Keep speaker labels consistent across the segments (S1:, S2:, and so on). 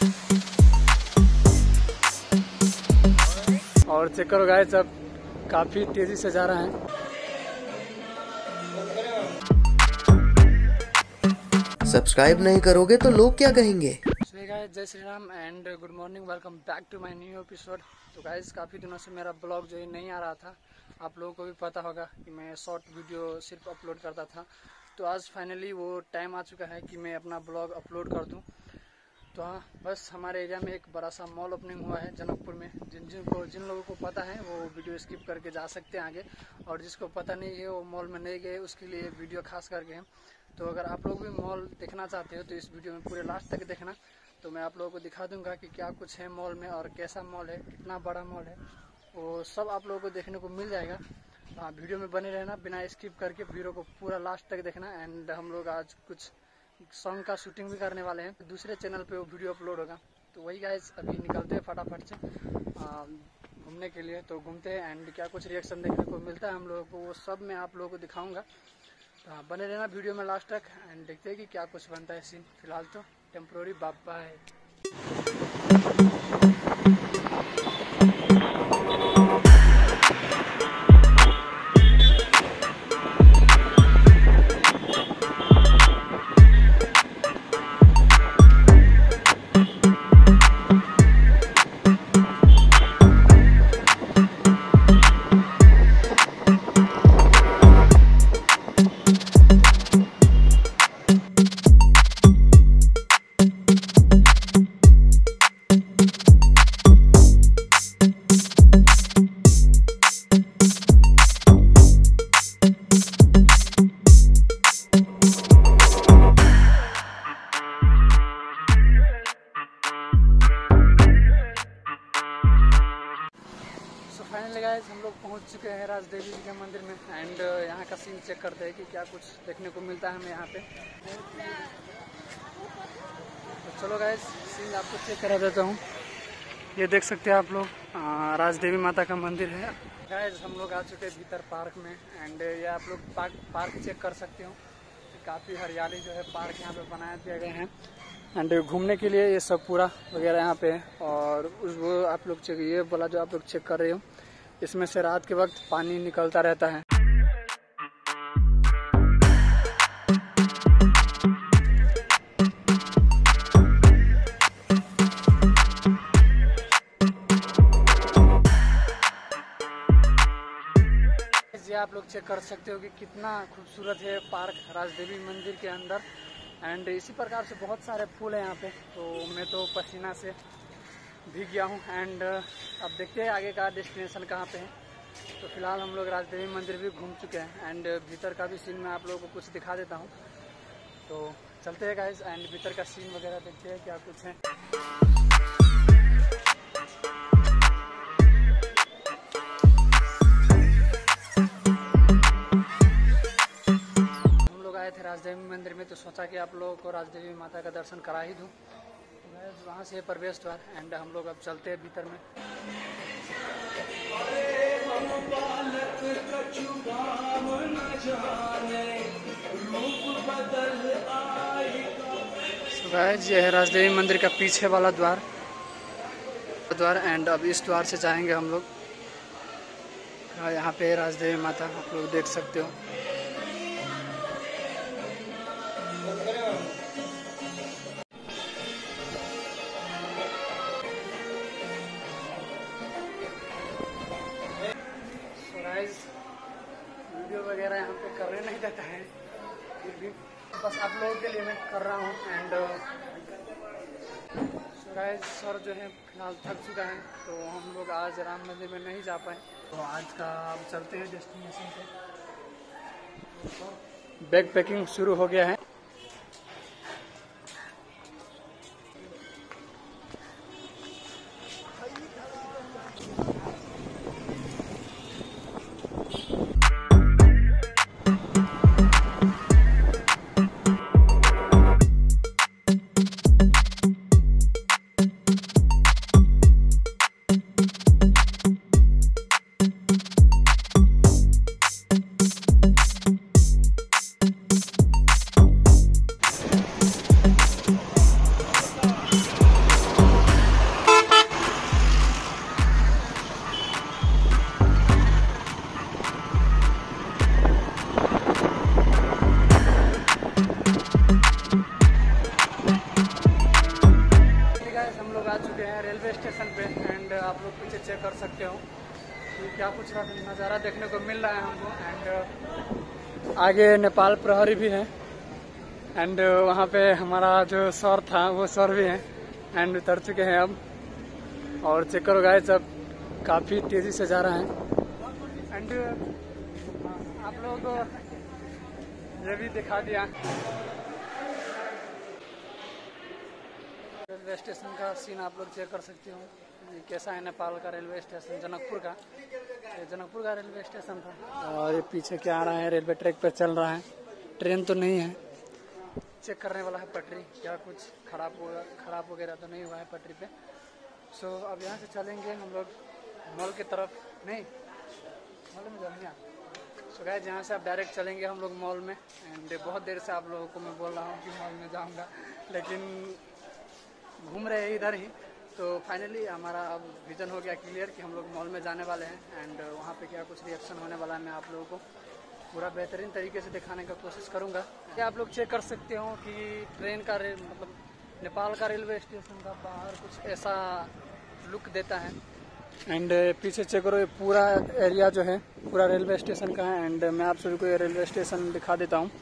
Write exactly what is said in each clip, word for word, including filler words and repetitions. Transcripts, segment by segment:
S1: और चेक करो गाइस, अब काफी तेजी से जा रहा है।
S2: सब्सक्राइब नहीं करोगे तो लोग क्या कहेंगे।
S1: गाइस जय Shri Ram and good morning, welcome back to my new episode. तो गाइस काफ़ी दिनों से मेरा ब्लॉग जो है नहीं आ रहा था। आप लोगों को भी पता होगा कि मैं शॉर्ट वीडियो सिर्फ अपलोड करता था। तो आज फाइनली वो टाइम आ चुका है कि मैं अपना ब्लॉग अपलोड कर दूं। तो हाँ, बस हमारे एरिया में एक बड़ा सा मॉल ओपनिंग हुआ है जनकपुर में। जिन जिन को जिन लोगों को पता है वो वीडियो स्किप करके जा सकते हैं आगे, और जिसको पता नहीं है वो मॉल में नहीं गए उसके लिए वीडियो खास करके है। तो अगर आप लोग भी मॉल देखना चाहते हो तो इस वीडियो में पूरे लास्ट तक देखना। तो मैं आप लोगों को दिखा दूंगा कि क्या कुछ है मॉल में और कैसा मॉल है, कितना बड़ा मॉल है, वो सब आप लोगों को देखने को मिल जाएगा। हाँ, वीडियो में बने रहना, बिना स्किप करके वीडियो को पूरा लास्ट तक देखना। एंड हम लोग आज कुछ सॉन्ग का शूटिंग भी करने वाले हैं, दूसरे चैनल पे वो वीडियो अपलोड होगा। तो वही गाइस अभी निकलते हैं फटाफट से घूमने के लिए। तो घूमते हैं एंड क्या कुछ रिएक्शन देखने को मिलता है हम लोगों को, वो सब मैं आप लोगों को दिखाऊंगा। तो हाँ, बने रहना वीडियो में लास्ट तक एंड देखते हैं कि क्या कुछ बनता है सीन। फिलहाल तो टेम्पोररी बाबा है। फाइनली गाइस हम लोग पहुंच चुके हैं राज देवी जी के मंदिर में एंड यहाँ का सीन चेक करते हैं कि क्या कुछ देखने को मिलता है हमें यहाँ पे। तो चलो गाइस सीन आपको चेक करा देता हूँ। ये देख सकते हैं आप लोग, राज देवी माता का मंदिर है। गाइस हम लोग आ चुके हैं भीतर पार्क में एंड ये आप लोग पार्क पार्क चेक कर सकते हो। काफ़ी हरियाली जो है पार्क यहाँ पे बनाया दिया गया है एंड घूमने के लिए ये सब पूरा वगैरह यहाँ पे है। और उस वो आप लोग चेक, ये बोला जो आप लोग चेक कर रहे हो, इसमें से रात के वक्त पानी निकलता रहता है। ये आप लोग चेक कर सकते हो कि कितना खूबसूरत है पार्क राजदेवी मंदिर के अंदर। एंड इसी प्रकार से बहुत सारे फूल हैं यहाँ पे। तो मैं तो पसीना से भीग गया हूँ एंड अब देखते हैं आगे का डेस्टिनेशन कहाँ पे है। तो फिलहाल हम लोग राजदेवी मंदिर भी घूम चुके हैं एंड भीतर का भी सीन मैं आप लोगों को कुछ दिखा देता हूँ। तो चलते हैं गाइस एंड भीतर का सीन वगैरह देखते हैं क्या कुछ है। राजदेवी मंदिर में तो सोचा कि आप लोगों को राजदेवी माता का दर्शन करा ही दूं। तो वहाँ से प्रवेश द्वार एंड हम लोग अब चलते हैं भीतर में। so गाइस ये है राजदेवी मंदिर का पीछे वाला द्वार द्वार एंड अब इस द्वार से जाएंगे हम लोग। यहाँ पे राजदेवी माता आप लोग देख सकते हो। वीडियो वगैरह यहाँ पे करने नहीं देता है, फिर भी बस आप लोगों के लिए मैं कर रहा हूँ। एंड गाइस सर जो है फिलहाल थक चुका है तो हम लोग आज राम मंदिर में नहीं जा पाए। तो आज का अब चलते हैं डेस्टिनेशन पे। बैग पैकिंग शुरू हो गया है। हम लोग आ चुके हैं रेलवे स्टेशन पे एंड आप लोग पीछे चेक कर सकते हो कि क्या कुछ नज़ारा देखने को मिल रहा है हमको। एंड आगे नेपाल प्रहरी भी है एंड वहाँ पे हमारा जो सर था वो सर भी है एंड उतर चुके हैं अब। और चेक करो गाइस, अब काफ़ी तेज़ी से जा रहा है। एंड आप लोग ये भी दिखा दिया रेलवे स्टेशन का सीन, आप लोग चेक कर सकते हो ये कैसा है नेपाल का रेलवे स्टेशन, जनकपुर का। ये जनकपुर का रेलवे स्टेशन था और ये पीछे क्या आ रहा है, रेलवे ट्रैक पे चल रहा है, ट्रेन तो नहीं है। चेक करने वाला है पटरी, क्या कुछ खराब हो खराब वगैरह तो नहीं हुआ है पटरी पे। सो so, अब यहाँ से चलेंगे हम लोग मॉल की तरफ, नहीं मॉल में जाएंगे। सो गाइस यहाँ से अब डायरेक्ट चलेंगे हम लोग मॉल में। एंड बहुत देर से आप लोगों को मैं बोल रहा हूँ कि मॉल में जाऊँगा, लेकिन घूम रहे हैं इधर ही। तो फाइनली हमारा अब विजन हो गया क्लियर कि हम लोग मॉल में जाने वाले हैं। एंड वहाँ पे क्या कुछ रिएक्शन होने वाला है मैं आप लोगों को पूरा बेहतरीन तरीके से दिखाने का कोशिश करूँगा। क्या आप लोग चेक कर सकते हो कि ट्रेन का मतलब नेपाल का रेलवे स्टेशन का बाहर कुछ ऐसा लुक देता है। एंड पीछे चेक करो, ये पूरा एरिया जो है पूरा रेलवे स्टेशन का है। एंड मैं आप सभी को ये रेलवे स्टेशन दिखा देता हूँ।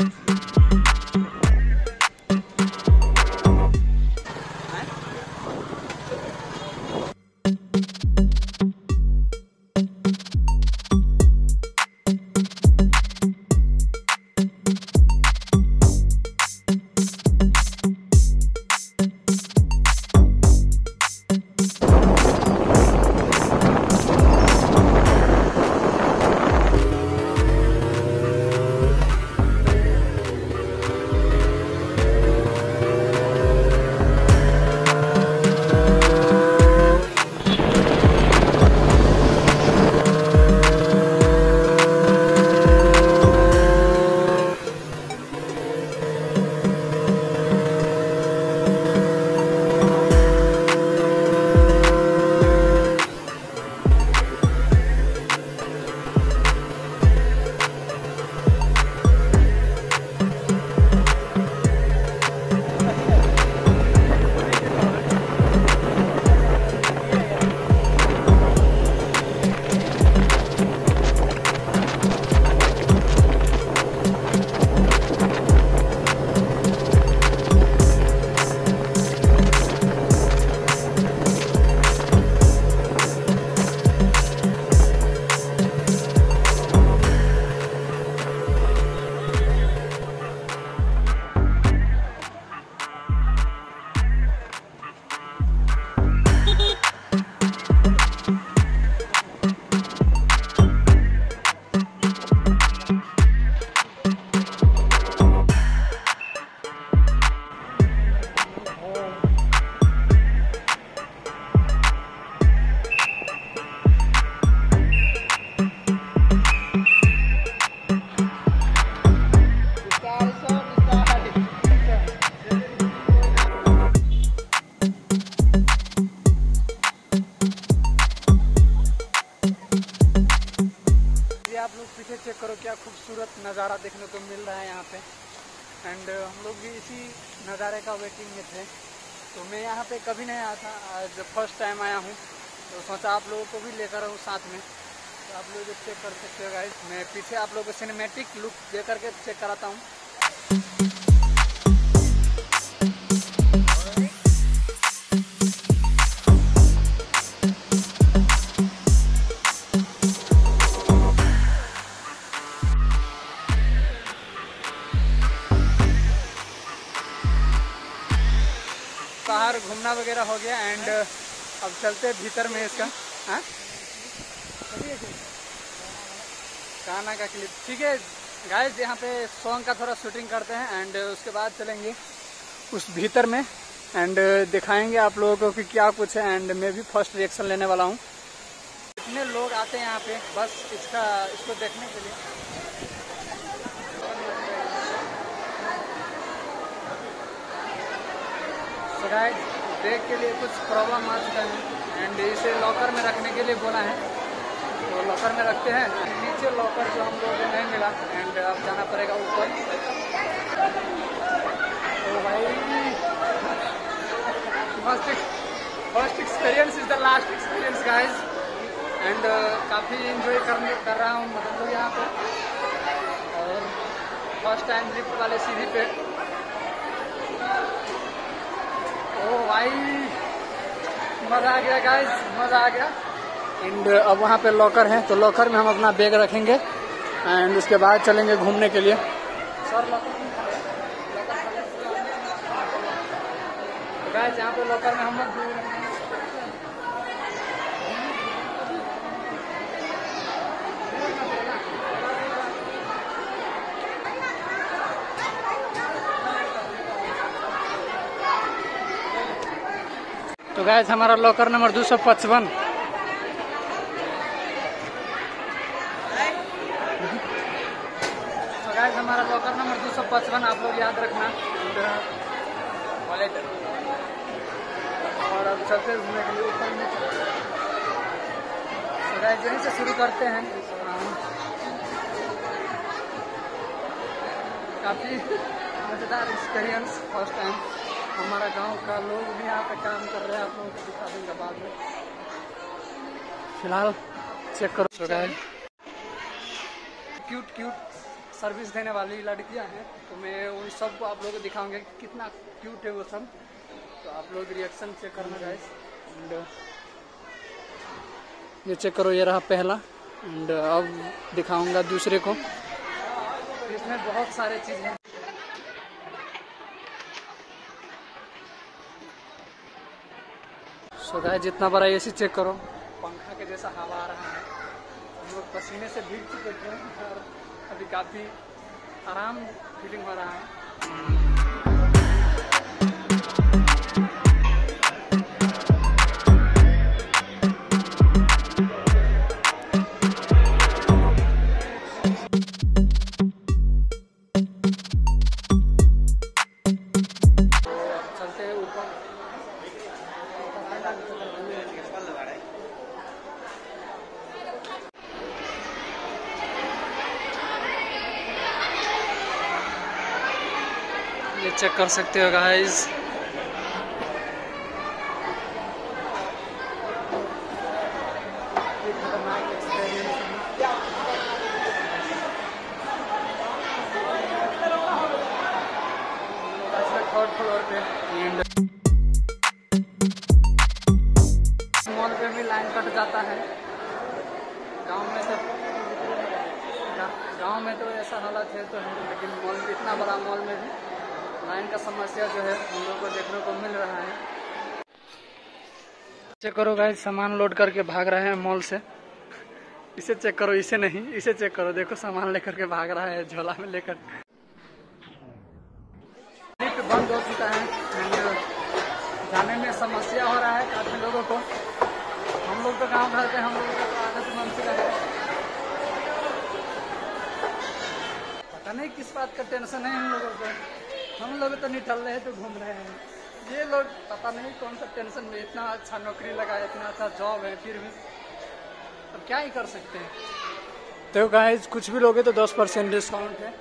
S1: चेक करो क्या खूबसूरत नज़ारा देखने को मिल रहा है यहाँ पे। एंड हम लोग भी इसी नज़ारे का वेटिंग में थे। तो मैं यहाँ पे कभी नहीं आया था, आज फर्स्ट टाइम आया हूँ, तो सोचा आप लोगों को भी लेकर रहूँ साथ में। तो आप लोग चेक कर सकते हो गाइस, मैं पीछे आप लोगों को सिनेमैटिक लुक दे करके चेक कराता हूँ। बाहर घूमना वगैरह हो गया एंड अब चलते भीतर में इसका हाँ गाना का क्लिप। ठीक है गाइस, यहाँ पे सॉन्ग का थोड़ा शूटिंग करते हैं एंड उसके बाद चलेंगे उस भीतर में एंड दिखाएंगे आप लोगों को कि क्या कुछ है। एंड मैं भी फर्स्ट रिएक्शन लेने वाला हूँ। इतने लोग आते हैं यहाँ पे बस इसका इसको देखने के लिए। तो गाइस बैग के लिए कुछ प्रॉब्लम आ चुका है एंड इसे लॉकर में रखने के लिए बोला है, तो लॉकर में रखते हैं। नीचे लॉकर जो हम लोगों को नहीं मिला एंड अब जाना पड़ेगा ऊपर। तो भाई मस्त first experience is the last experience guys and काफ़ी इंजॉय कर कर रहा हूँ मतलब लोग यहाँ पे। और फर्स्ट टाइम लिफ्ट वाले सीढ़ी पे, ओ भाई मज़ा आ गया गाइस, मज़ा आ गया। एंड अब वहाँ पे लॉकर है, तो लॉकर में हम अपना बैग रखेंगे एंड उसके बाद चलेंगे घूमने के लिए। सर लॉकर गाइस यहाँ पे लॉकर में हम लोग तो गाइस हमारा लॉकर नंबर दो सौ पचपन। तो गाइस हमारा लॉकर नंबर दो सौ पचपन आप लोग याद रखना। वॉलेट और अब चलते हैं घूमने के लिए ऊपर में। तो गाइस यहीं से शुरू करते हैं। काफ़ी मज़ेदार एक्सपीरियंस, फर्स्ट टाइम। हमारा गांव का लोग भी यहाँ पे काम कर रहे हैं, आप लोगों को दिखा दूंगा बाद में। फिलहाल चेक करो। तो गाइस क्यूट क्यूट सर्विस देने वाली लड़कियां हैं, तो मैं उन सबको आप लोगों को दिखाऊंगा कि कितना क्यूट है वो सब। तो आप लोग रिएक्शन चेक करना गाइस। एंड ये चेक करो, ये रहा पहला। एंड अब दिखाऊंगा दूसरे को। इसमें बहुत सारे चीज़ हैं। सो गाइस जितना बड़ा एसी चेक करो, पंखा के जैसा हवा आ रहा है। हम लोग पसीने से भीग चुके थे और अभी काफ़ी आराम फीलिंग हो रहा है। ये चेक कर सकते हो गाइस। थर्ड फ्लोर पे मॉल पे भी लाइन कट जाता है। गांव में तो गांव में तो ऐसा हालत है तो है, लेकिन मॉल में, इतना बड़ा मॉल में भी लाइन का समस्या जो है हम लोग को देखने को मिल रहा है। चेक करो गाइस, सामान लोड करके भाग रहे हैं मॉल से। इसे चेक करो, इसे नहीं, इसे चेक करो। देखो सामान लेकर के भाग रहा है झोला में लेकर। लिफ्ट बंद हो चुका है, जाने में समस्या हो रहा है काफी लोगों को। हम लोग तो गाँव घर पे, हम लोगों का तो आदत बन चुका है। पता नहीं किस बात का टेंशन है हम लोगों को। हम लोग तो निकल रहे हैं तो घूम रहे हैं, ये लोग पता नहीं कौन सा टेंशन में। इतना अच्छा नौकरी लगा है, इतना अच्छा जॉब है, फिर भी अब क्या ही कर सकते हैं। तो गाइस कुछ भी लोगे तो दस परसेंट डिस्काउंट है।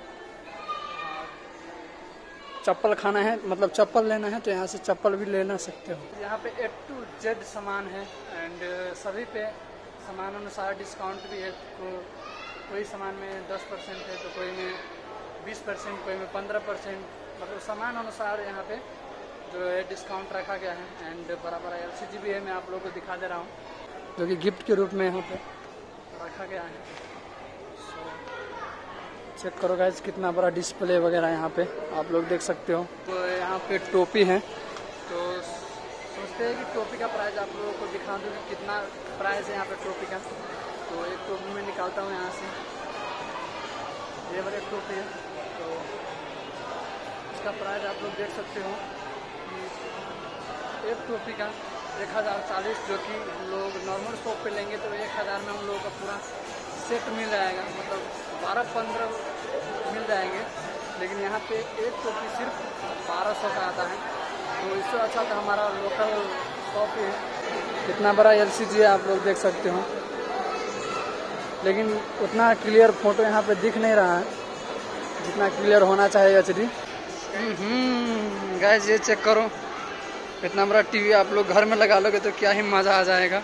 S1: चप्पल खाना है, मतलब चप्पल लेना है तो यहाँ से चप्पल भी लेना सकते हो। यहाँ पे ए टू जेड सामान है एंड सभी पे सामान अनुसार डिस्काउंट भी है। तो कोई सामान में दस परसेंट है, तो कोई में बीस परसेंट, कोई में पंद्रह परसेंट, मतलब सामान अनुसार यहाँ पे जो है डिस्काउंट रखा गया है। एंड बड़ा बड़ा एल सी जी भी है, मैं आप लोगों को दिखा दे रहा हूँ, जो कि गिफ्ट के रूप में यहाँ पे रखा गया है। सो चेक करो गाइस कितना बड़ा डिस्प्ले वगैरह यहाँ पे आप लोग देख सकते हो। तो यहाँ पे टोपी है, तो सोचते हैं कि टोपी का प्राइस आप लोगों को दिखा दूँ कि कितना प्राइस है यहाँ पे टोपी का। तो एक टोपी मैं निकालता हूँ यहाँ से, ये वाली टोपी है। तो इसका प्राइस आप लोग देख सकते हो कि एक टोपी का एक हज़ार चालीस, जो कि लोग नॉर्मल शॉप पे लेंगे तो एक हज़ार में हम लोगों का पूरा सेट मिल जाएगा, मतलब बारह पंद्रह मिल जाएंगे। लेकिन यहाँ पे एक टोपी सिर्फ बारह सौ का आता है। तो इससे अच्छा तो हमारा लोकल शॉप है। कितना बड़ा एल सी जी है आप लोग देख सकते हो, लेकिन उतना क्लियर फोटो यहाँ पे दिख नहीं रहा है जितना क्लियर होना चाहिए एच डी। गाइस ये चेक करो, इतना बड़ा टीवी आप लोग घर में लगा लोगे तो क्या ही मजा आ जाएगा।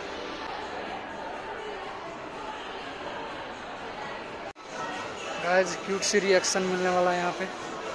S1: गाइस क्यूट सी रिएक्शन मिलने वाला है यहाँ पे।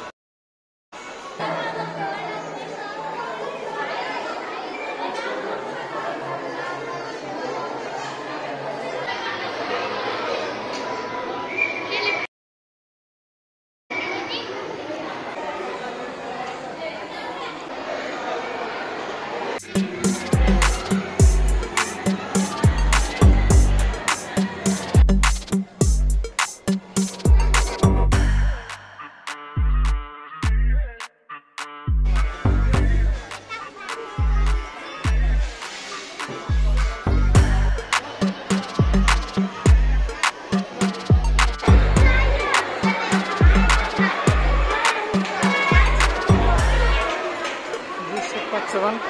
S1: पचवन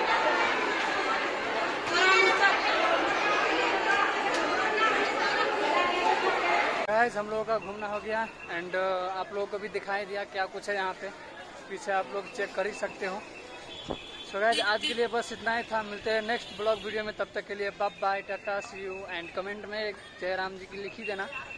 S1: गाइस हम लोगों का घूमना हो गया एंड आप लोगों को भी दिखाई दिया क्या कुछ है यहाँ पे पीछे, आप लोग चेक कर ही सकते हो। सो गाइस आज के लिए बस इतना ही था, मिलते हैं नेक्स्ट ब्लॉग वीडियो में, तब तक के लिए bye bye, tata, see you and comment में जय राम जी की लिखी देना।